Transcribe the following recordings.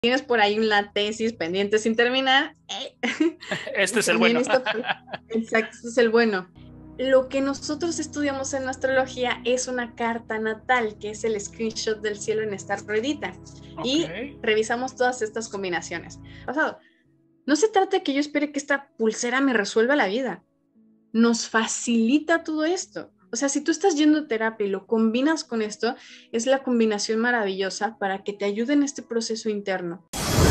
tienes por ahí una tesis pendiente sin terminar, Este es el también bueno. exacto, este es el bueno. Lo que nosotros estudiamos en astrología es una carta natal, que es el screenshot del cielo en esta ruedita. Ok. Y revisamos todas estas combinaciones. O sea, no se trata de que yo espere que esta pulsera me resuelva la vida. Nos facilita todo esto. O sea, si tú estás yendo a terapia y lo combinas con esto, es la combinación maravillosa para que te ayude en este proceso interno.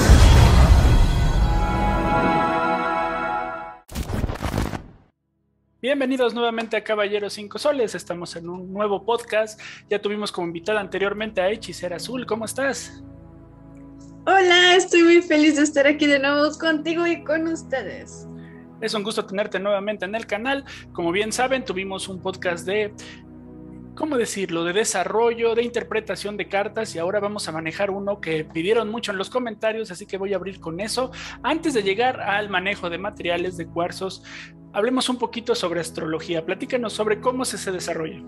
Bienvenidos nuevamente a Caballeros 5 Soles. Estamos en un nuevo podcast. Ya tuvimos como invitada anteriormente a Hechicera Azul. ¿Cómo estás? Hola, estoy muy feliz de estar aquí de nuevo contigo y con ustedes. Es un gusto tenerte nuevamente en el canal. Como bien saben, tuvimos un podcast de, ¿cómo decirlo?, de desarrollo, de interpretación de cartas, y ahora vamos a manejar uno que pidieron mucho en los comentarios, así que voy a abrir con eso. Antes de llegar al manejo de materiales de cuarzos, hablemos un poquito sobre astrología. Platícanos sobre cómo es ese desarrollo.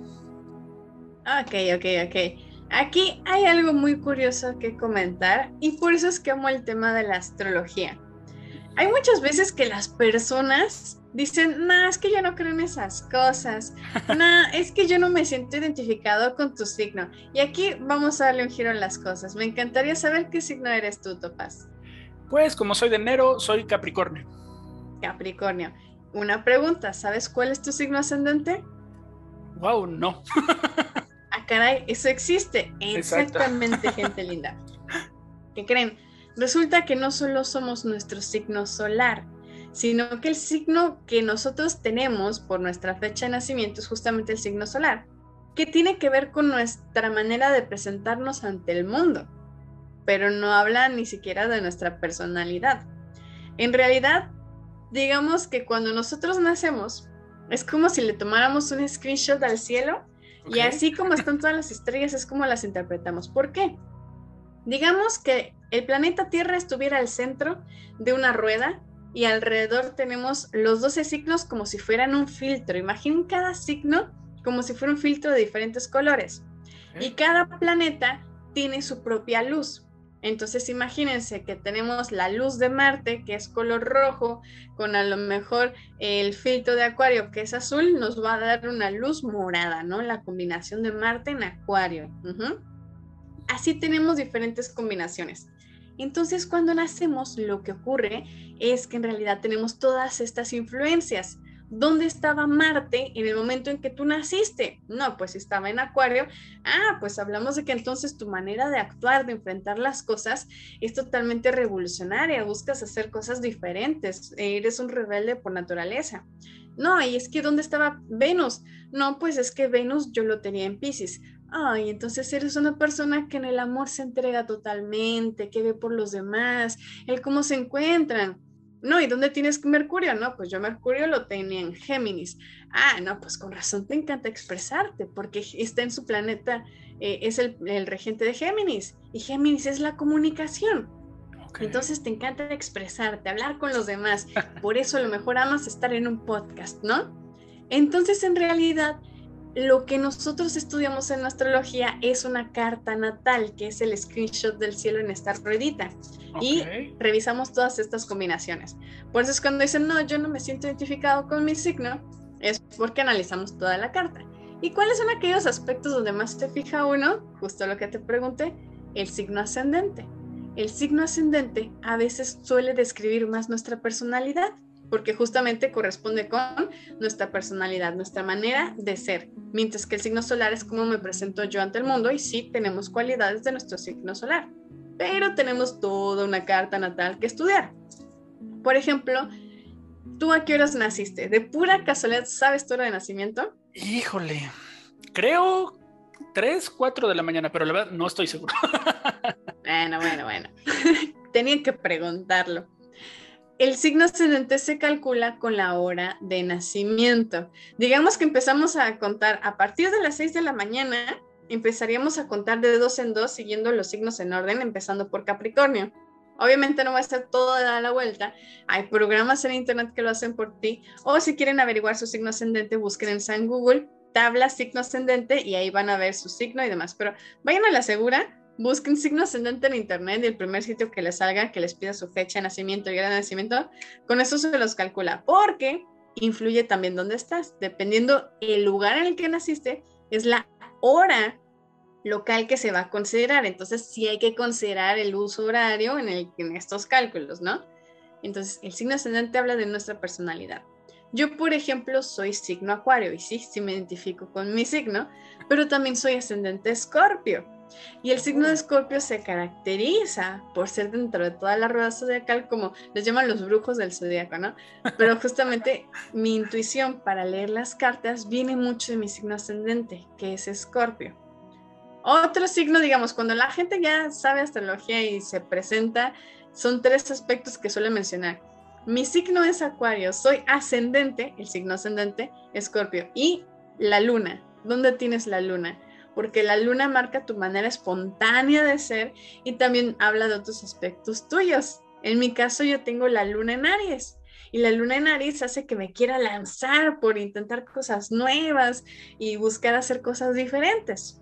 Ok. Aquí hay algo muy curioso que comentar y por eso es que amo el tema de la astrología. Hay muchas veces que las personas dicen, no, es que yo no creo en esas cosas, no, es que yo no me siento identificado con tu signo. Y aquí vamos a darle un giro a las cosas. Me encantaría saber qué signo eres tú, Topaz. Pues como soy de enero, soy Capricornio. Capricornio. Una pregunta, ¿sabes cuál es tu signo ascendente? Wow, no. Ah, caray, eso existe. Exacto. Exactamente, gente linda. ¿Qué creen? Resulta que no solo somos nuestro signo solar, sino que el signo que nosotros tenemos por nuestra fecha de nacimiento es justamente el signo solar, que tiene que ver con nuestra manera de presentarnos ante el mundo, pero no habla ni siquiera de nuestra personalidad. En realidad, digamos que cuando nosotros nacemos, es como si le tomáramos un screenshot al cielo y Ok. así como están todas las estrellas es como las interpretamos. ¿Por qué? Digamos que el planeta Tierra estuviera al centro de una rueda y alrededor tenemos los 12 signos como si fueran un filtro. Imaginen cada signo como si fuera un filtro de diferentes colores. Y Ok. cada planeta tiene su propia luz. Entonces imagínense que tenemos la luz de Marte, que es color rojo, con a lo mejor el filtro de Acuario, que es azul, nos va a dar una luz morada, ¿no? La combinación de Marte en Acuario. Así tenemos diferentes combinaciones. Entonces, cuando nacemos, lo que ocurre es que en realidad tenemos todas estas influencias. ¿Dónde estaba Marte en el momento en que tú naciste? No, pues estaba en Acuario. Ah, pues hablamos de que entonces tu manera de actuar, de enfrentar las cosas, es totalmente revolucionaria. Buscas hacer cosas diferentes. Eres un rebelde por naturaleza. No, y es que ¿dónde estaba Venus? No, pues es que Venus yo lo tenía en Piscis. Ay, entonces eres una persona que en el amor se entrega totalmente, que ve por los demás, el cómo se encuentran. No, ¿y dónde tienes Mercurio? No, pues yo Mercurio lo tenía en Géminis. Ah, no, pues con razón te encanta expresarte, porque está en su planeta, es el regente de Géminis, y Géminis es la comunicación. Ok. Entonces te encanta expresarte, hablar con los demás. Por eso a lo mejor amas estar en un podcast, ¿no? Entonces, en realidad, lo que nosotros estudiamos en astrología es una carta natal, que es el screenshot del cielo en esta ruedita. Ok. Y revisamos todas estas combinaciones. Por eso es cuando dicen, no, yo no me siento identificado con mi signo, es porque analizamos toda la carta. ¿Y cuáles son aquellos aspectos donde más te fija uno? Justo lo que te pregunté, el signo ascendente. El signo ascendente a veces suele describir más nuestra personalidad, porque justamente corresponde con nuestra personalidad, nuestra manera de ser, mientras que el signo solar es cómo me presento yo ante el mundo y sí tenemos cualidades de nuestro signo solar, pero tenemos toda una carta natal que estudiar. Por ejemplo, ¿tú a qué horas naciste? ¿De pura casualidad sabes tu hora de nacimiento? Híjole, creo 3, 4 de la mañana, pero la verdad no estoy seguro. Bueno. Tenía que preguntarlo. El signo ascendente se calcula con la hora de nacimiento. Digamos que empezamos a contar a partir de las 6 de la mañana, empezaríamos a contar de dos en dos siguiendo los signos en orden, empezando por Capricornio. Obviamente no va a ser toda la vuelta. Hay programas en internet que lo hacen por ti. O si quieren averiguar su signo ascendente, busquen en San Google, tabla signo ascendente y ahí van a ver su signo y demás. Pero vayan a la segura busquen signo ascendente en internet y el primer sitio que les salga, que les pida su fecha de nacimiento y hora de nacimiento, con eso se los calcula, porque influye también dónde estás. Dependiendo el lugar en el que naciste, es la hora local que se va a considerar. Entonces sí hay que considerar el uso horario en estos cálculos, ¿no? Entonces el signo ascendente habla de nuestra personalidad. Yo, por ejemplo, soy signo Acuario y sí me identifico con mi signo, pero también soy ascendente Escorpio. Y el signo de Escorpio se caracteriza por ser dentro de toda la rueda zodiacal, como les llaman los brujos del zodiaco, ¿no? Pero justamente mi intuición para leer las cartas viene mucho de mi signo ascendente, que es Escorpio. Otro signo, digamos, cuando la gente ya sabe astrología y se presenta, son 3 aspectos que suele mencionar. Mi signo es Acuario, soy ascendente, el signo ascendente, Escorpio. Y la luna, ¿dónde tienes la luna? Porque la luna marca tu manera espontánea de ser y también habla de otros aspectos tuyos. En mi caso, yo tengo la luna en Aries. Y la luna en Aries hace que me quiera lanzar por intentar cosas nuevas y buscar hacer cosas diferentes.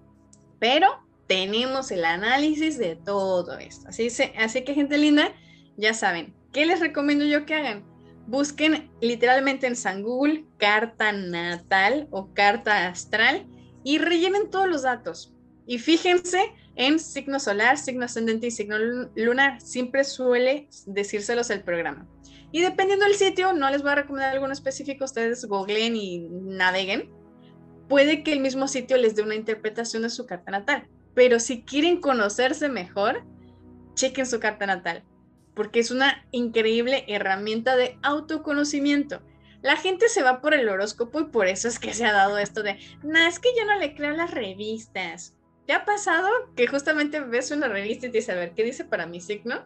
Pero tenemos el análisis de todo esto. Así que, gente linda, ya saben, ¿qué les recomiendo yo que hagan? Busquen literalmente en San Google carta natal o carta astral y rellenen todos los datos. Y fíjense en signo solar, signo ascendente y signo lunar. Siempre suele decírselos el programa. Y dependiendo del sitio, no les voy a recomendar alguno específico, ustedes googleen y naveguen. Puede que el mismo sitio les dé una interpretación de su carta natal, pero si quieren conocerse mejor, chequen su carta natal, porque es una increíble herramienta de autoconocimiento. La gente se va por el horóscopo y por eso es que se ha dado esto de, es que yo no le creo a las revistas. ¿Te ha pasado que justamente ves una revista y te dice, a ver, ¿qué dice para mi signo?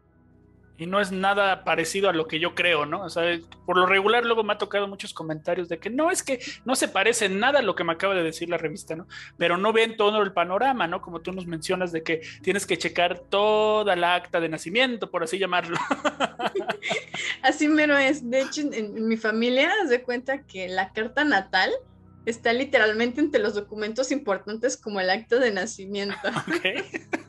Y no es nada parecido a lo que yo creo, ¿no? O sea, por lo regular luego me ha tocado muchos comentarios de que no, es que no se parece en nada a lo que me acaba de decir la revista, ¿no? Pero no ven todo el panorama, ¿no? Como tú nos mencionas de que tienes que checar toda la acta de nacimiento, por así llamarlo. Así mero es. De hecho, en mi familia, haz de cuenta que la carta natal está literalmente entre los documentos importantes como el acta de nacimiento. Okay.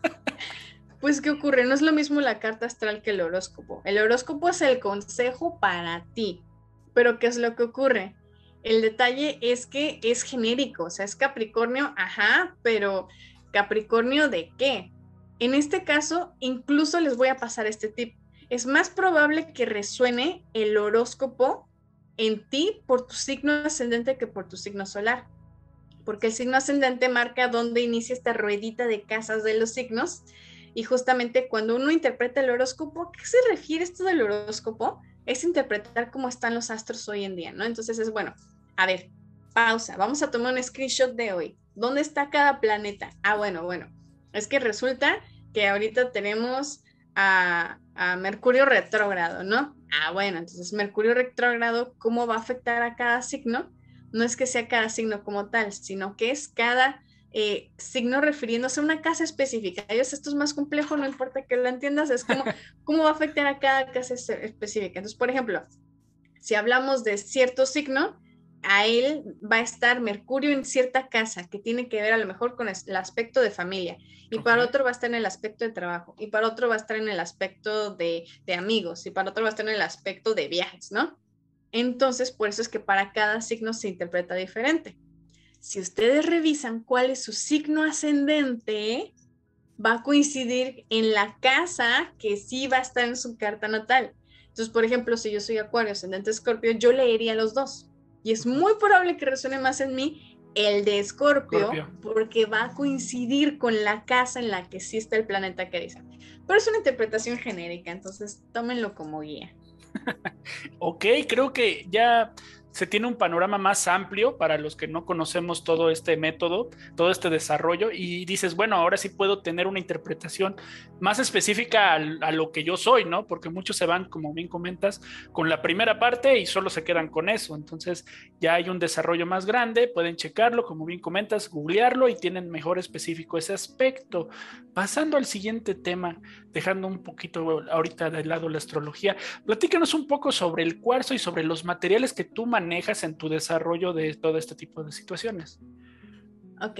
Pues, ¿qué ocurre? No es lo mismo la carta astral que el horóscopo. El horóscopo es el consejo para ti. Pero, ¿qué es lo que ocurre? El detalle es que es genérico, o sea, es Capricornio, ajá, pero ¿Capricornio de qué? En este caso, incluso les voy a pasar este tip. Es más probable que resuene el horóscopo en ti por tu signo ascendente que por tu signo solar. Porque el signo ascendente marca dónde inicia esta ruedita de casas de los signos. Y justamente cuando uno interpreta el horóscopo, ¿a qué se refiere esto del horóscopo? Es interpretar cómo están los astros hoy en día, ¿no? Entonces es bueno, a ver, pausa, vamos a tomar un screenshot de hoy. ¿Dónde está cada planeta? Bueno, es que resulta que ahorita tenemos a Mercurio retrógrado, ¿no? Bueno, entonces Mercurio retrógrado, ¿cómo va a afectar a cada signo? No es que sea cada signo como tal, sino que es cada signo refiriéndose a una casa específica. Esto es más complejo, no importa que lo entiendas, es como cómo va a afectar a cada casa específica. Entonces, por ejemplo, si hablamos de cierto signo, a él va a estar Mercurio en cierta casa que tiene que ver a lo mejor con el aspecto de familia, y para otro va a estar en el aspecto de trabajo, y para otro va a estar en el aspecto de amigos, y para otro va a estar en el aspecto de viajes, ¿no? Entonces, por eso es que para cada signo se interpreta diferente. Si ustedes revisan cuál es su signo ascendente, va a coincidir en la casa que sí va a estar en su carta natal. Entonces, por ejemplo, si yo soy Acuario, ascendente Escorpio, yo leería los dos. Y es muy probable que resuene más en mí el de Escorpio, porque va a coincidir con la casa en la que sí está el planeta que dice. Pero es una interpretación genérica, entonces tómenlo como guía. Ok, creo que ya se tiene un panorama más amplio para los que no conocemos todo este método, todo este desarrollo, y dices, bueno, ahora sí puedo tener una interpretación más específica a lo que yo soy, ¿no? Porque muchos se van, como bien comentas, con la primera parte y solo se quedan con eso. Entonces ya hay un desarrollo más grande, pueden checarlo, como bien comentas, googlearlo y tienen mejor específico ese aspecto. Pasando al siguiente tema, dejando un poquito ahorita de lado la astrología, platícanos un poco sobre el cuarzo y sobre los materiales que tú manejas en tu desarrollo de todo este tipo de situaciones. Ok.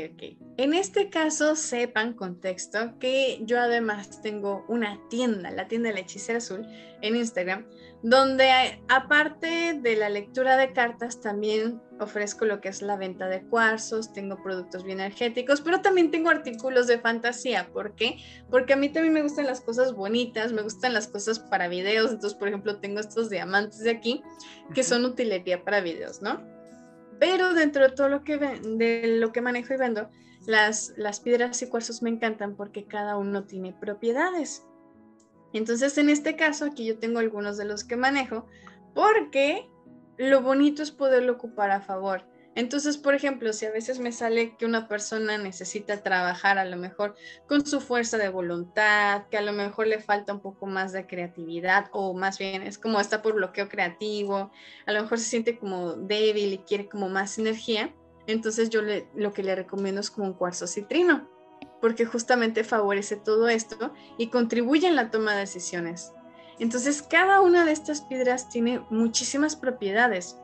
En este caso, sepan, contexto, que yo además tengo una tienda, la tienda de la Hechicera Azul, en Instagram, donde aparte de la lectura de cartas, también ofrezco lo que es la venta de cuarzos, tengo productos bioenergéticos, pero también tengo artículos de fantasía. ¿Por qué? Porque a mí también me gustan las cosas bonitas, me gustan las cosas para videos. Entonces, por ejemplo, tengo estos diamantes de aquí, que son utilería para videos, ¿no? Pero dentro de todo de lo que manejo y vendo, las piedras y cuarzos me encantan porque cada uno tiene propiedades. Entonces, en este caso, aquí yo tengo algunos de los que manejo porque lo bonito es poderlo ocupar a favor. Entonces, por ejemplo, si a veces me sale que una persona necesita trabajar a lo mejor con su fuerza de voluntad, que a lo mejor le falta un poco más de creatividad, o más bien es como está por bloqueo creativo, a lo mejor se siente como débil y quiere como más energía, entonces lo que le recomiendo es como un cuarzo citrino, porque justamente favorece todo esto y contribuye en la toma de decisiones. Entonces, cada una de estas piedras tiene muchísimas propiedades.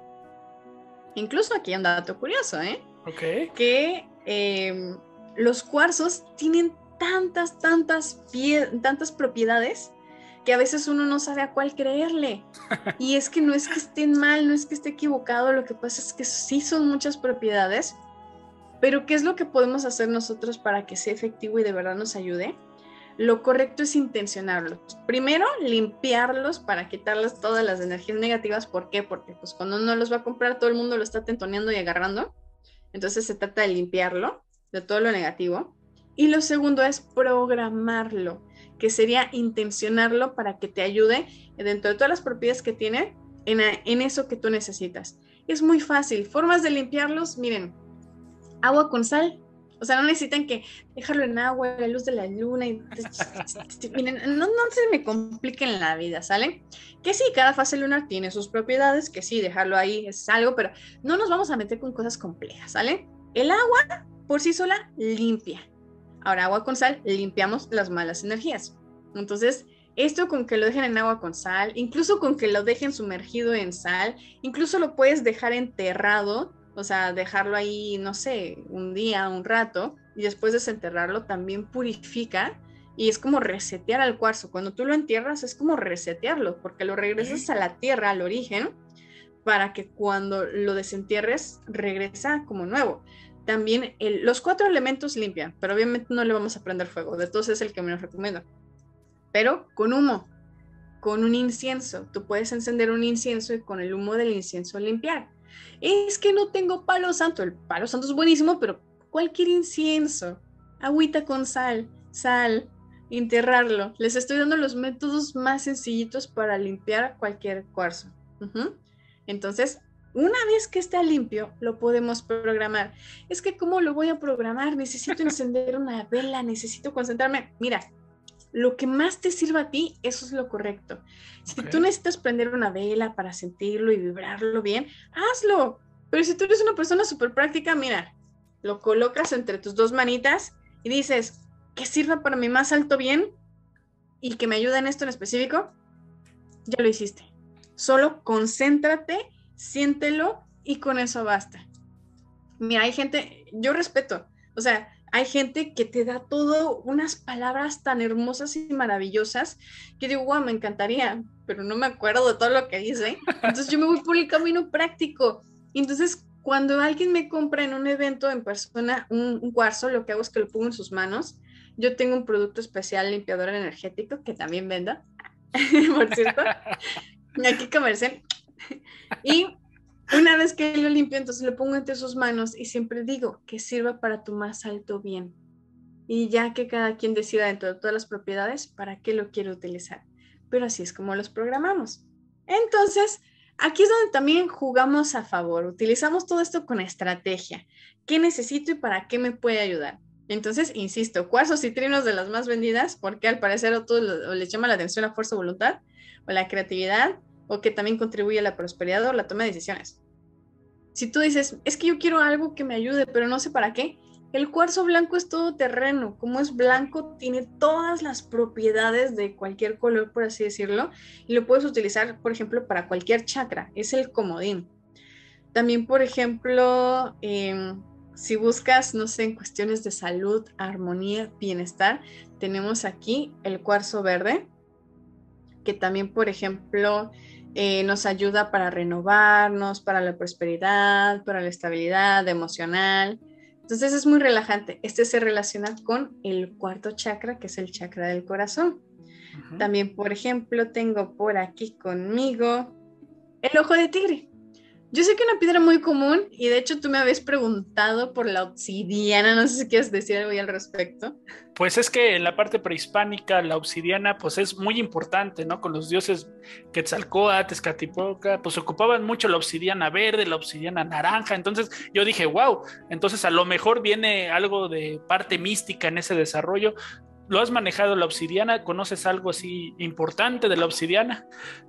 Incluso aquí hay un dato curioso, Ok. que los cuarzos tienen tantas propiedades que a veces uno no sabe a cuál creerle. Y es que no es que estén mal, no es que esté equivocado, lo que pasa es que sí son muchas propiedades, pero ¿qué es lo que podemos hacer nosotros para que sea efectivo y de verdad nos ayude? Lo correcto es intencionarlos. Primero, limpiarlos para quitarles todas las energías negativas. ¿Por qué? Porque pues cuando uno los va a comprar, todo el mundo lo está tentoneando y agarrando. Entonces se trata de limpiarlo de todo lo negativo. Y lo segundo es programarlo, que sería intencionarlo para que te ayude dentro de todas las propiedades que tiene en eso que tú necesitas. Es muy fácil. Formas de limpiarlos, miren, agua con sal. O sea, no necesitan que dejarlo en agua, la luz de la luna. Miren, no se me compliquen la vida, ¿sale? Que sí, cada fase lunar tiene sus propiedades, que sí, dejarlo ahí es algo, pero no nos vamos a meter con cosas complejas, ¿sale? El agua por sí sola limpia. Ahora, agua con sal, limpiamos las malas energías. Entonces, esto con que lo dejen en agua con sal, incluso con que lo dejen sumergido en sal, incluso lo puedes dejar enterrado. O sea, dejarlo ahí, no sé, un día, un rato, y después desenterrarlo también purifica y es como resetear al cuarzo. Cuando tú lo entierras es como resetearlo, porque lo regresas a la tierra, al origen, para que cuando lo desentierres regresa como nuevo. También los 4 elementos limpian, pero obviamente no le vamos a prender fuego, de todos es el que menos recomiendo. Pero con humo, con un incienso, tú puedes encender un incienso y con el humo del incienso limpiar. Es que no tengo palo santo. El palo santo es buenísimo, pero cualquier incienso, agüita con sal, enterrarlo. Les estoy dando los métodos más sencillitos para limpiar cualquier cuarzo. Entonces, una vez que está limpio, lo podemos programar. Es que, ¿cómo lo voy a programar? Necesito encender una vela, necesito concentrarme. Mira, lo que más te sirva a ti, eso es lo correcto. Si tú necesitas prender una vela para sentirlo y vibrarlo bien, hazlo. Pero si tú eres una persona súper práctica, mira, lo colocas entre tus 2 manitas y dices, que sirva para mi más alto bien y que me ayude en esto en específico, ya lo hiciste. Solo concéntrate, siéntelo y con eso basta. Mira, hay gente, yo respeto, o sea, hay gente que te da todo unas palabras tan hermosas y maravillosas que digo, wow, me encantaría, pero no me acuerdo de todo lo que dice. Entonces yo me voy por el camino práctico. Entonces, cuando alguien me compra en un evento en persona un cuarzo, lo que hago es que lo pongo en sus manos. Yo tengo un producto especial limpiador energético que también vendo, por cierto. Aquí comercial. Y una vez que lo limpio, entonces lo pongo entre sus manos y siempre digo que sirva para tu más alto bien. Y ya que cada quien decida dentro de todas las propiedades para qué lo quiere utilizar. Pero así es como los programamos. Entonces, aquí es donde también jugamos a favor. Utilizamos todo esto con estrategia. ¿Qué necesito y para qué me puede ayudar? Entonces, insisto, cuarzos citrinos de las más vendidas, porque al parecer a todos les llama la atención la fuerza de voluntad o la creatividad, o que también contribuye a la prosperidad o la toma de decisiones. Si tú dices, es que yo quiero algo que me ayude, pero no sé para qué, el cuarzo blanco es todo terreno. Como es blanco, tiene todas las propiedades de cualquier color, por así decirlo, y lo puedes utilizar, por ejemplo, para cualquier chakra. Es el comodín. También, por ejemplo, Si buscas, no sé, en cuestiones de salud, armonía, bienestar, tenemos aquí el cuarzo verde, que también, por ejemplo, nos ayuda para renovarnos, para la prosperidad, para la estabilidad emocional. Entonces es muy relajante. Este se relaciona con el cuarto chakra, que es el chakra del corazón. También, por ejemplo, tengo por aquí conmigo el ojo de tigre. Yo sé que una piedra muy común, y de hecho tú me habías preguntado por la obsidiana, no sé si quieres decir algo al respecto. Pues es que en la parte prehispánica la obsidiana pues es muy importante, ¿no? Con los dioses Quetzalcóatl, Tezcatlipoca, pues ocupaban mucho la obsidiana verde, la obsidiana naranja, entonces yo dije, wow, entonces a lo mejor viene algo de parte mística en ese desarrollo. ¿Lo has manejado la obsidiana? ¿Conoces algo así importante de la obsidiana?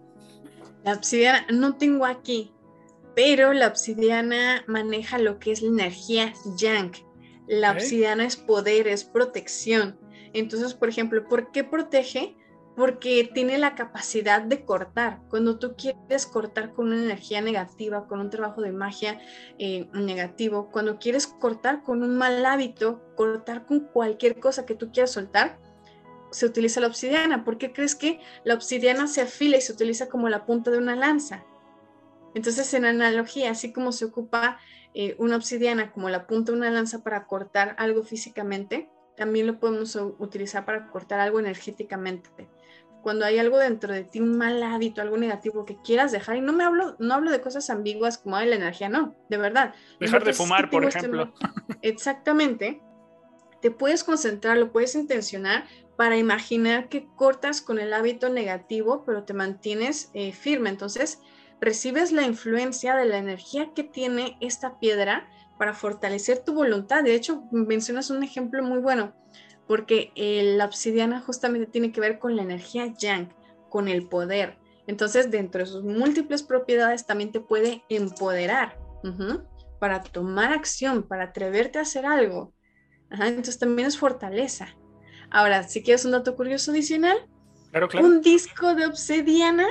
La obsidiana no tengo aquí, pero la obsidiana maneja lo que es la energía yang. La Okay. obsidiana es poder, es protección. Entonces, por ejemplo, ¿por qué protege? Porque tiene la capacidad de cortar. Cuando tú quieres cortar con una energía negativa, con un trabajo de magia negativo, cuando quieres cortar con un mal hábito, cortar con cualquier cosa que tú quieras soltar, se utiliza la obsidiana. ¿Por qué crees que la obsidiana se afila y se utiliza como la punta de una lanza? Entonces, en analogía, así como se ocupa una obsidiana como la punta de una lanza para cortar algo físicamente, también lo podemos utilizar para cortar algo energéticamente. Cuando hay algo dentro de ti, un mal hábito, algo negativo que quieras dejar, y no hablo de cosas ambiguas como la energía, no, de verdad. Lo Dejar de importante es que fumar, por tengo este ejemplo. exactamente, te puedes concentrar, lo puedes intencionar para imaginar que cortas con el hábito negativo, pero te mantienes firme. Entonces, recibes la influencia de la energía que tiene esta piedra para fortalecer tu voluntad. De hecho, mencionas un ejemplo muy bueno, porque la obsidiana justamente tiene que ver con la energía yang, con el poder. Entonces, dentro de sus múltiples propiedades, también te puede empoderar para tomar acción, para atreverte a hacer algo. Ajá, entonces también es fortaleza. Ahora, si quieres un dato curioso adicional, Claro, claro. un disco de obsidiana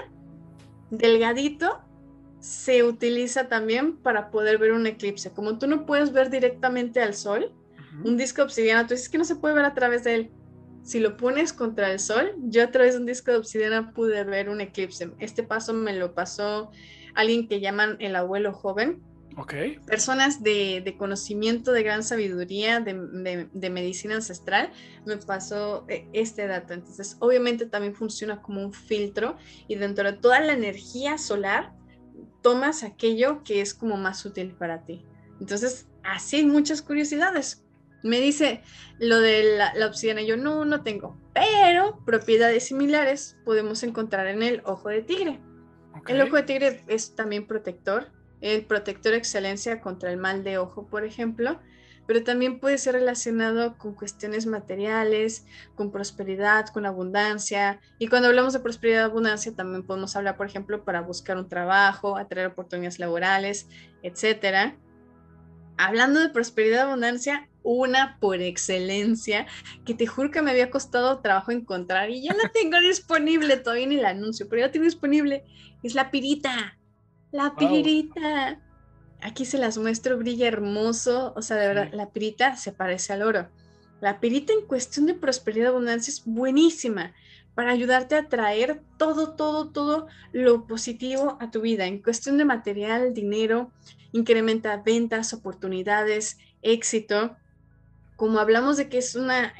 delgadito se utiliza también para poder ver un eclipse. Como tú no puedes ver directamente al sol, un disco de obsidiana, tú dices que no se puede ver a través de él. Si lo pones contra el sol, yo a través de un disco de obsidiana pude ver un eclipse. Este paso me lo pasó alguien que llaman el abuelo joven, Ok. personas de conocimiento, de gran sabiduría, de medicina ancestral, me pasó este dato. Entonces, obviamente también funciona como un filtro y dentro de toda la energía solar, tomas aquello que es como más útil para ti. Entonces, así hay muchas curiosidades. Me dice lo de la obsidiana, yo no tengo, pero propiedades similares podemos encontrar en el ojo de tigre. Ok. El ojo de tigre es también protector, el protector excelencia contra el mal de ojo, por ejemplo, pero también puede ser relacionado con cuestiones materiales, con prosperidad, con abundancia. Y cuando hablamos de prosperidad y abundancia, también podemos hablar, por ejemplo, para buscar un trabajo, atraer oportunidades laborales, etcétera. Hablando de prosperidad y abundancia, una por excelencia, que te juro que me había costado trabajo encontrar y ya la tengo disponible, todavía ni la anuncio, pero ya la tengo disponible, es la pirita, la Wow. pirita. Aquí se las muestro, brilla hermoso, o sea, de verdad, Sí. la pirita se parece al oro. La pirita en cuestión de prosperidad y abundancia es buenísima para ayudarte a traer todo lo positivo a tu vida. En cuestión de material, dinero, incrementa ventas, oportunidades, éxito. Como hablamos de que es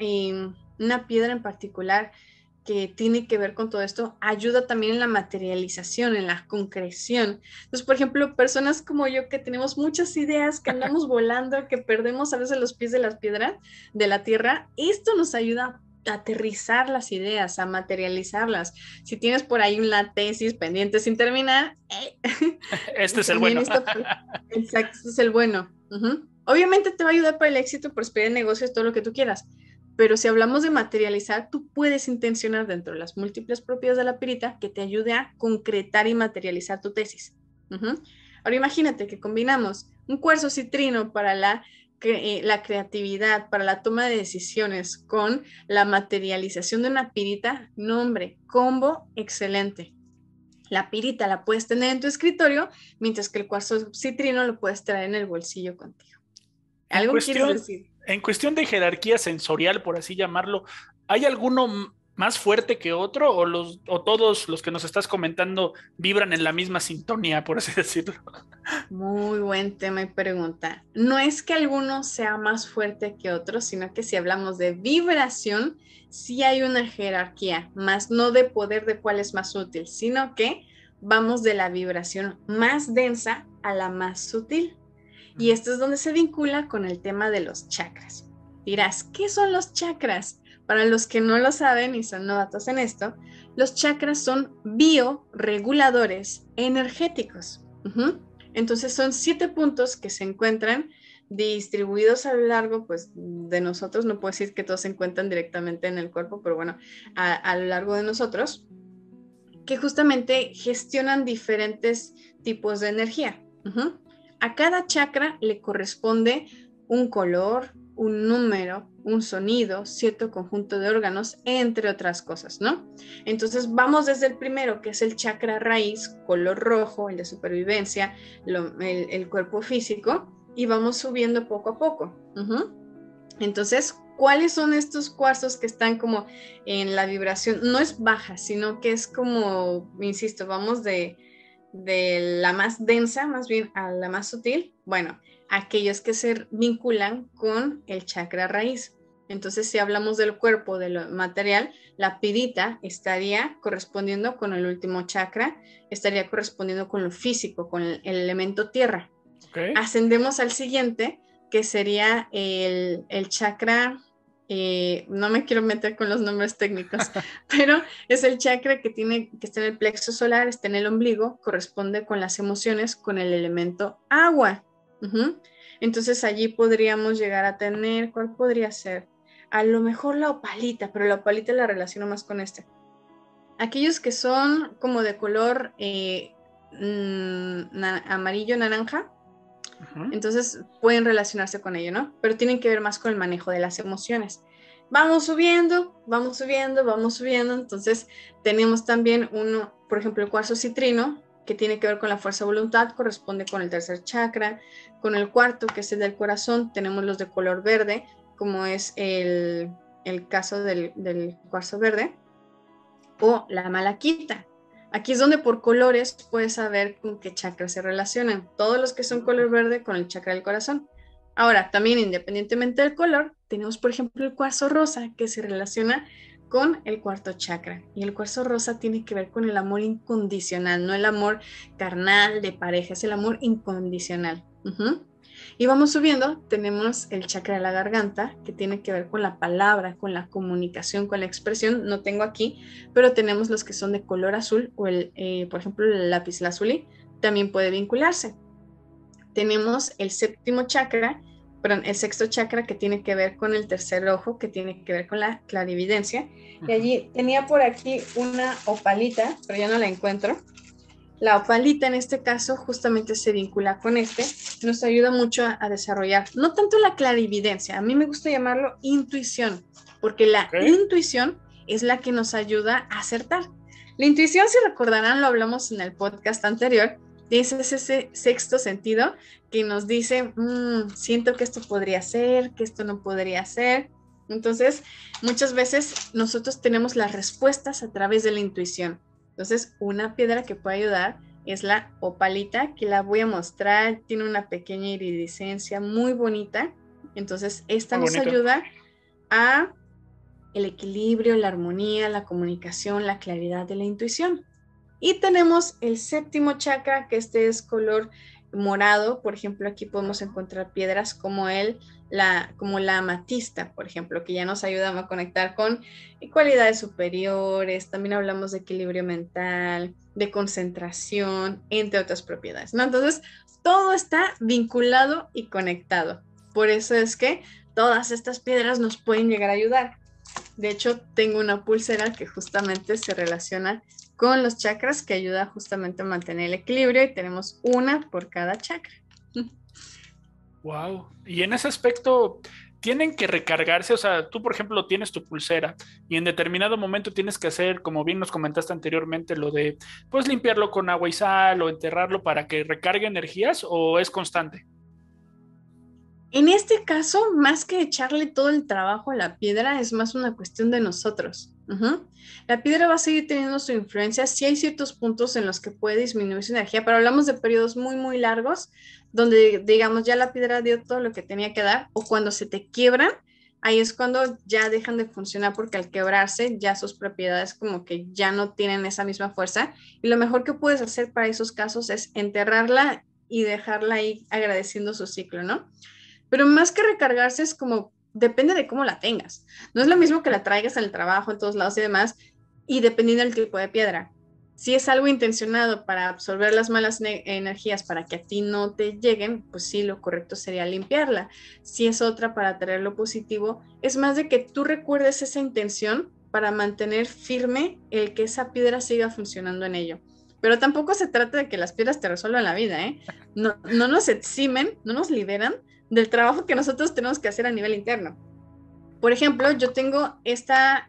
una piedra en particular que tiene que ver con todo esto, ayuda también en la materialización, en la concreción. Entonces, por ejemplo, personas como yo que tenemos muchas ideas, que andamos volando, que perdemos a veces los pies de las piedras, de la tierra, esto nos ayuda a aterrizar las ideas, a materializarlas. Si tienes por ahí una tesis pendiente sin terminar, Este es el también bueno. esto, exacto, este es el bueno. Obviamente te va a ayudar para el éxito, prosperidad en negocios, todo lo que tú quieras. Pero si hablamos de materializar, tú puedes intencionar dentro de las múltiples propiedades de la pirita que te ayude a concretar y materializar tu tesis. Ahora imagínate que combinamos un cuarzo citrino para la creatividad, para la toma de decisiones, con la materialización de una pirita. No, hombre, combo excelente. La pirita la puedes tener en tu escritorio, mientras que el cuarzo citrino lo puedes traer en el bolsillo contigo. En ¿Algo quieres cuestión, decir? en cuestión de jerarquía sensorial, por así llamarlo, ¿hay alguno más fuerte que otro o todos los que nos estás comentando vibran en la misma sintonía, por así decirlo? Muy buen tema y pregunta. No es que alguno sea más fuerte que otro, sino que si hablamos de vibración, sí hay una jerarquía, más no de poder de cuál es más útil, sino que vamos de la vibración más densa a la más sutil. Y esto es donde se vincula con el tema de los chakras. Dirás, ¿qué son los chakras? Para los que no lo saben y son novatos en esto, los chakras son bioreguladores energéticos. Entonces son 7 puntos que se encuentran distribuidos a lo largo, pues de nosotros, no puedo decir que todos se encuentran directamente en el cuerpo, pero bueno, a lo largo de nosotros, que justamente gestionan diferentes tipos de energía. A cada chakra le corresponde un color, un número, un sonido, cierto conjunto de órganos, entre otras cosas, ¿no? Entonces vamos desde el primero, que es el chakra raíz, color rojo, el de supervivencia, el cuerpo físico, y vamos subiendo poco a poco. Entonces, ¿cuáles son estos cuarzos que están como en la vibración? No es baja, sino que es como, insisto, vamos de la más densa, más bien a la más sutil. Bueno, aquellos que se vinculan con el chakra raíz. Entonces, si hablamos del cuerpo, de lo material, la pirita estaría correspondiendo con el último chakra, estaría correspondiendo con lo físico, con el elemento tierra. Okay. Ascendemos al siguiente, que sería el chakra, no me quiero meter con los nombres técnicos, pero es el chakra que está en el plexo solar, está en el ombligo, corresponde con las emociones, con el elemento agua. Entonces allí podríamos llegar a tener, ¿cuál podría ser? A lo mejor la opalita, pero la opalita la relaciono más con este. Aquellos que son como de color amarillo, naranja, entonces pueden relacionarse con ello, ¿no? Pero tienen que ver más con el manejo de las emociones. Vamos subiendo, vamos subiendo, vamos subiendo. Entonces tenemos también uno, por ejemplo, el cuarzo citrino, que tiene que ver con la fuerza de voluntad, corresponde con el tercer chakra. Con el cuarto, que es el del corazón, tenemos los de color verde, como es el caso del cuarzo verde, o la malaquita. Aquí es donde por colores puedes saber con qué chakras se relacionan. Todos los que son color verde con el chakra del corazón. Ahora, también independientemente del color, tenemos por ejemplo el cuarzo rosa que se relaciona con el cuarto chakra. Y el cuarzo rosa tiene que ver con el amor incondicional, no el amor carnal de pareja, es el amor incondicional. Y vamos subiendo, tenemos el chakra de la garganta, que tiene que ver con la palabra, con la comunicación, con la expresión. No tengo aquí, pero tenemos los que son de color azul, o por ejemplo, el lápiz lazuli, también puede vincularse. Tenemos el séptimo chakra, perdón, el sexto chakra, que tiene que ver con el tercer ojo, que tiene que ver con la clarividencia. Y allí tenía por aquí una opalita, pero ya no la encuentro. La opalita en este caso justamente se vincula con nos ayuda mucho a desarrollar, no tanto la clarividencia, a mí me gusta llamarlo intuición, porque la intuición es la que nos ayuda a acertar. La intuición, si recordarán, lo hablamos en el podcast anterior, es ese sexto sentido que nos dice, siento que esto podría ser, que esto no podría ser. Entonces, muchas veces nosotros tenemos las respuestas a través de la intuición. Entonces, una piedra que puede ayudar es la opalita, que la voy a mostrar. Tiene una pequeña iridiscencia muy bonita. Entonces, esta nos ayuda a el equilibrio, la armonía, la comunicación, la claridad de la intuición. Y tenemos el séptimo chakra, que este es color morado. Por ejemplo, aquí podemos encontrar piedras como la amatista, por ejemplo, que ya nos ayuda a conectar con cualidades superiores. También hablamos de equilibrio mental, de concentración, entre otras propiedades, ¿no? Entonces, todo está vinculado y conectado. Por eso es que todas estas piedras nos pueden llegar a ayudar. De hecho, tengo una pulsera que justamente se relaciona con los chakras, que ayuda justamente a mantener el equilibrio, y tenemos una por cada chakra. Wow. Y en ese aspecto, tienen que recargarse, o sea, tú por ejemplo tienes tu pulsera y en determinado momento tienes que hacer, como bien nos comentaste anteriormente, lo de, pues limpiarlo con agua y sal o enterrarlo para que recargue energías, ¿o es constante? En este caso, más que echarle todo el trabajo a la piedra, es más una cuestión de nosotros. Ujú. La piedra va a seguir teniendo su influencia. Sí hay ciertos puntos en los que puede disminuir su energía, pero hablamos de periodos muy, muy largos, donde, digamos, ya la piedra dio todo lo que tenía que dar, o cuando se te quiebran, ahí es cuando ya dejan de funcionar, porque al quebrarse ya sus propiedades como que ya no tienen esa misma fuerza. Y lo mejor que puedes hacer para esos casos es enterrarla y dejarla ahí agradeciendo su ciclo, ¿no? Pero más que recargarse es como, depende de cómo la tengas. No es lo mismo que la traigas al trabajo, en todos lados y demás, y dependiendo del tipo de piedra. Si es algo intencionado para absorber las malas energías para que a ti no te lleguen, pues sí, lo correcto sería limpiarla. Si es otra para traer lo positivo, es más de que tú recuerdes esa intención para mantener firme el que esa piedra siga funcionando en ello. Pero tampoco se trata de que las piedras te resuelvan la vida, ¿eh? No, no nos eximen, no nos liberan del trabajo que nosotros tenemos que hacer a nivel interno. Por ejemplo, yo tengo esta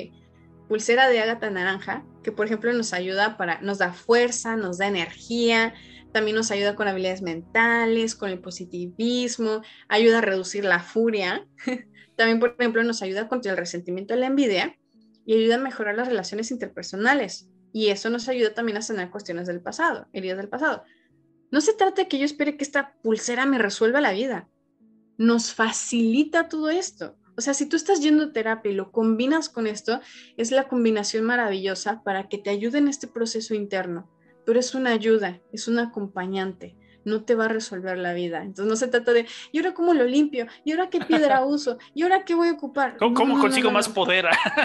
pulsera de ágata naranja, que por ejemplo nos ayuda nos da fuerza, nos da energía, también nos ayuda con habilidades mentales, con el positivismo, ayuda a reducir la furia, también por ejemplo nos ayuda contra el resentimiento y la envidia, y ayuda a mejorar las relaciones interpersonales, y eso nos ayuda también a sanar cuestiones del pasado, heridas del pasado. No se trata de que yo espere que esta pulsera me resuelva la vida. Nos facilita todo esto. O sea, si tú estás yendo a terapia y lo combinas con esto, es la combinación maravillosa para que te ayude en este proceso interno. Pero es una ayuda, es un acompañante. No te va a resolver la vida. Entonces no se trata de, ¿y ahora cómo lo limpio? ¿Y ahora qué piedra uso? ¿Y ahora qué voy a ocupar? ¿Cómo, No, cómo no, no, consigo no, más no. poder?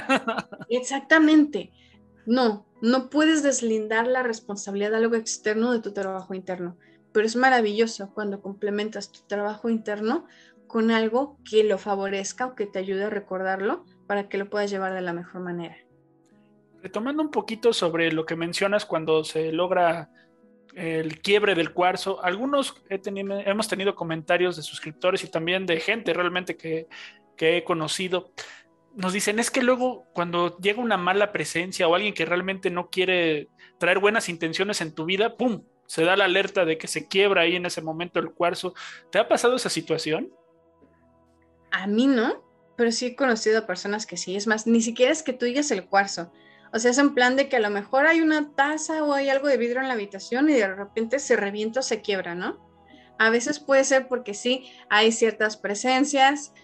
Exactamente. No, no puedes deslindar la responsabilidad de algo externo de tu trabajo interno, pero es maravilloso cuando complementas tu trabajo interno con algo que lo favorezca o que te ayude a recordarlo para que lo puedas llevar de la mejor manera. Retomando un poquito sobre lo que mencionas cuando se logra el quiebre del cuarzo, hemos tenido comentarios de suscriptores y también de gente realmente que he conocido. Nos dicen, es que luego cuando llega una mala presencia o alguien que realmente no quiere traer buenas intenciones en tu vida, ¡pum! Se da la alerta de que se quiebra ahí en ese momento el cuarzo. ¿Te ha pasado esa situación? A mí no, pero sí he conocido a personas que sí. Es más, ni siquiera es que tú digas el cuarzo. O sea, es en plan de que a lo mejor hay una taza o hay algo de vidrio en la habitación y de repente se revienta o se quiebra, ¿no? A veces puede ser porque sí, hay ciertas presencias,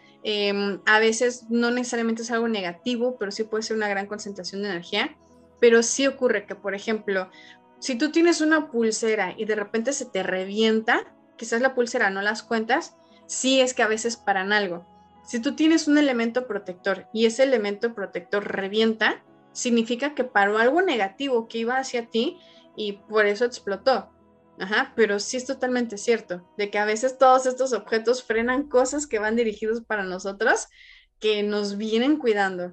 a veces no necesariamente es algo negativo, pero sí puede ser una gran concentración de energía, pero sí ocurre que, por ejemplo, si tú tienes una pulsera y de repente se te revienta, quizás la pulsera no las cuentas, sí es que a veces paran algo. Si tú tienes un elemento protector y ese elemento protector revienta, significa que paró algo negativo que iba hacia ti y por eso explotó. Ajá, pero sí es totalmente cierto, de que a veces todos estos objetos frenan cosas que van dirigidos para nosotros, que nos vienen cuidando.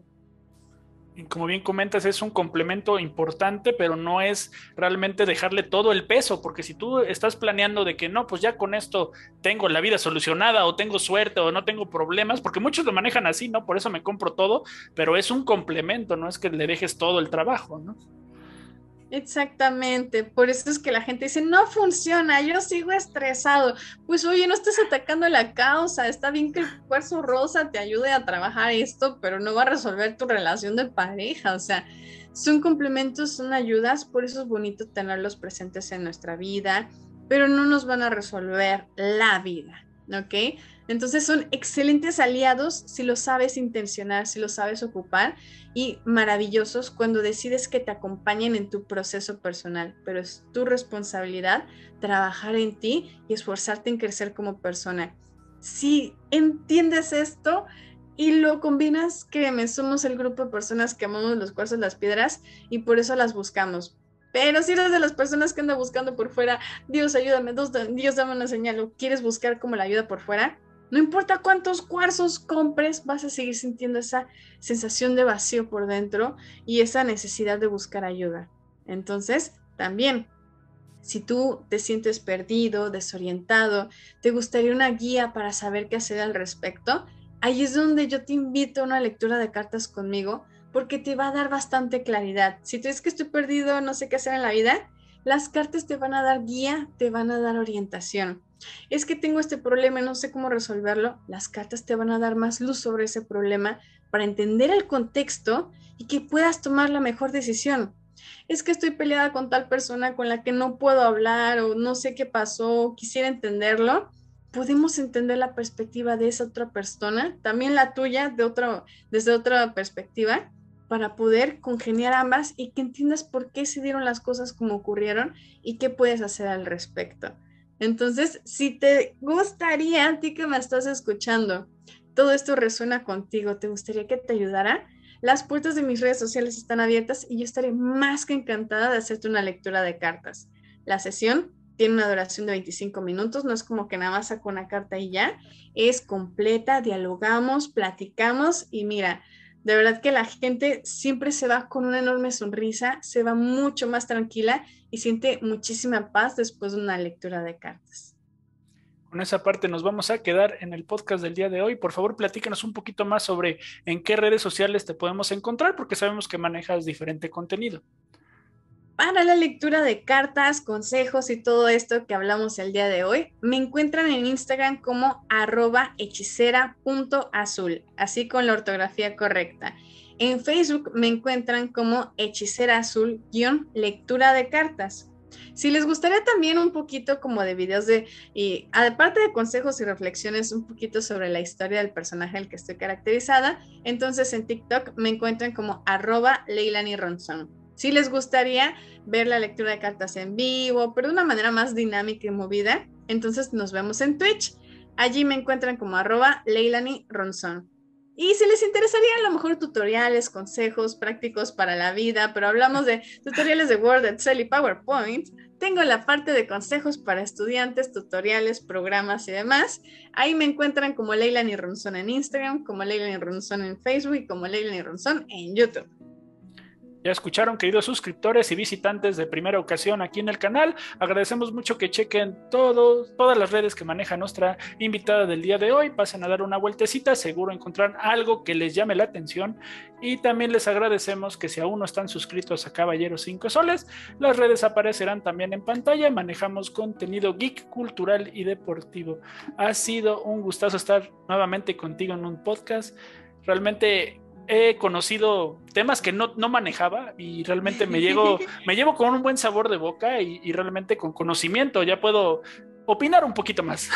Y como bien comentas, es un complemento importante, pero no es realmente dejarle todo el peso, porque si tú estás planeando de que no, pues ya con esto tengo la vida solucionada o tengo suerte o no tengo problemas, porque muchos lo manejan así, ¿no? Por eso me compro todo, pero es un complemento, no es que le dejes todo el trabajo, ¿no? Exactamente, por eso es que la gente dice, no funciona, yo sigo estresado. Pues oye, no estás atacando la causa, está bien que el cuarzo rosa te ayude a trabajar esto, pero no va a resolver tu relación de pareja, o sea, son complementos, son ayudas, por eso es bonito tenerlos presentes en nuestra vida, pero no nos van a resolver la vida, ¿ok? Entonces son excelentes aliados si lo sabes intencionar, si lo sabes ocupar y maravillosos cuando decides que te acompañen en tu proceso personal, pero es tu responsabilidad trabajar en ti y esforzarte en crecer como persona. Si entiendes esto y lo combinas, créeme, somos el grupo de personas que amamos los cuarzos, las piedras y por eso las buscamos. Pero si eres de las personas que andan buscando por fuera, Dios ayúdame, Dios dame una señal, o quieres buscar como la ayuda por fuera, no importa cuántos cuarzos compres, vas a seguir sintiendo esa sensación de vacío por dentro y esa necesidad de buscar ayuda. Entonces, también, si tú te sientes perdido, desorientado, te gustaría una guía para saber qué hacer al respecto, ahí es donde yo te invito a una lectura de cartas conmigo, porque te va a dar bastante claridad. Si tú dices que estoy perdido, no sé qué hacer en la vida, las cartas te van a dar guía, te van a dar orientación. es que tengo este problema y no sé cómo resolverlo, las cartas te van a dar más luz sobre ese problema para entender el contexto y que puedas tomar la mejor decisión. Es que estoy peleada con tal persona con la que no puedo hablar o no sé qué pasó, quisiera entenderlo. Podemos entender la perspectiva de esa otra persona, también la tuya desde otra perspectiva, para poder congeniar ambas y que entiendas por qué se dieron las cosas como ocurrieron y qué puedes hacer al respecto. Entonces, si te gustaría, a ti que me estás escuchando, todo esto resuena contigo, ¿te gustaría que te ayudara? Las puertas de mis redes sociales están abiertas y yo estaré más que encantada de hacerte una lectura de cartas. La sesión tiene una duración de 25 minutos, no es como que nada más saco una carta y ya, es completa, dialogamos, platicamos y mira, de verdad que la gente siempre se va con una enorme sonrisa, se va mucho más tranquila y siente muchísima paz después de una lectura de cartas. Con esa parte nos vamos a quedar en el podcast del día de hoy. Por favor, platícanos un poquito más sobre en qué redes sociales te podemos encontrar, porque sabemos que manejas diferente contenido. Para la lectura de cartas, consejos y todo esto que hablamos el día de hoy, me encuentran en Instagram como @hechicera.azul, así con la ortografía correcta. En Facebook me encuentran como hechicera azul-lectura de cartas. Si les gustaría también un poquito como de videos y aparte de consejos y reflexiones, un poquito sobre la historia del personaje al que estoy caracterizada, entonces en TikTok me encuentran como @leilanironson. Si les gustaría ver la lectura de cartas en vivo, pero de una manera más dinámica y movida, entonces nos vemos en Twitch. Allí me encuentran como @leilanironson. Y si les interesaría a lo mejor tutoriales, consejos prácticos para la vida, pero hablamos de tutoriales de Word, Excel y PowerPoint, tengo la parte de consejos para estudiantes, tutoriales, programas y demás. Ahí me encuentran como Leilani Ronson en Instagram, como Leilani Ronson en Facebook y como Leilani Ronson en YouTube. Ya escucharon, queridos suscriptores y visitantes de primera ocasión aquí en el canal. Agradecemos mucho que chequen todas las redes que maneja nuestra invitada del día de hoy. Pasen a dar una vueltecita, seguro encontrarán algo que les llame la atención. Y también les agradecemos que si aún no están suscritos a Caballeros 5 Soles, las redes aparecerán también en pantalla. Manejamos contenido geek, cultural y deportivo. Ha sido un gustazo estar nuevamente contigo en un podcast. Realmente he conocido temas que no manejaba y realmente me llevo con un buen sabor de boca y realmente con conocimiento ya puedo opinar un poquito más.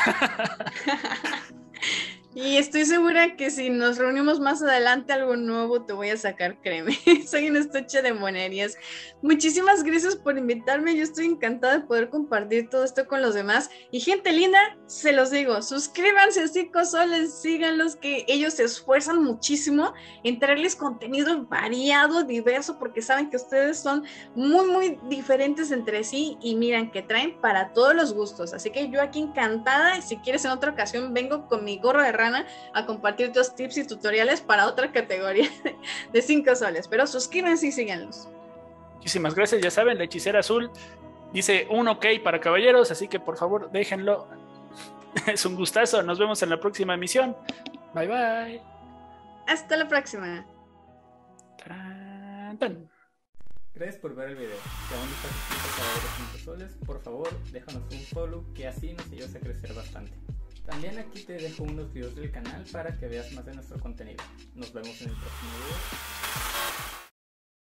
Y estoy segura que si nos reunimos más adelante algo nuevo te voy a sacar, créeme. Soy un estuche de monerías. Muchísimas gracias por invitarme. Yo estoy encantada de poder compartir todo esto con los demás. Y gente linda, se los digo, suscríbanse a 5 Soles, síganlos, que ellos se esfuerzan muchísimo en traerles contenido variado, diverso, porque saben que ustedes son muy, muy diferentes entre sí y miran que traen para todos los gustos. Así que yo aquí encantada, y si quieres en otra ocasión vengo con mi gorro de rana a compartir tus tips y tutoriales para otra categoría de 5 soles, pero suscríbanse y síganlos. Muchísimas gracias, ya saben, la hechicera azul dice un ok para caballeros, así que por favor déjenlo. Es un gustazo, nos vemos en la próxima emisión. Bye bye. Hasta la próxima. Gracias por ver el video. Si aún no estás suscrito a Caballeros 5 Soles, por favor déjanos un follow, que así nos ayudas a crecer bastante. También aquí te dejo unos videos del canal para que veas más de nuestro contenido. Nos vemos en el próximo video.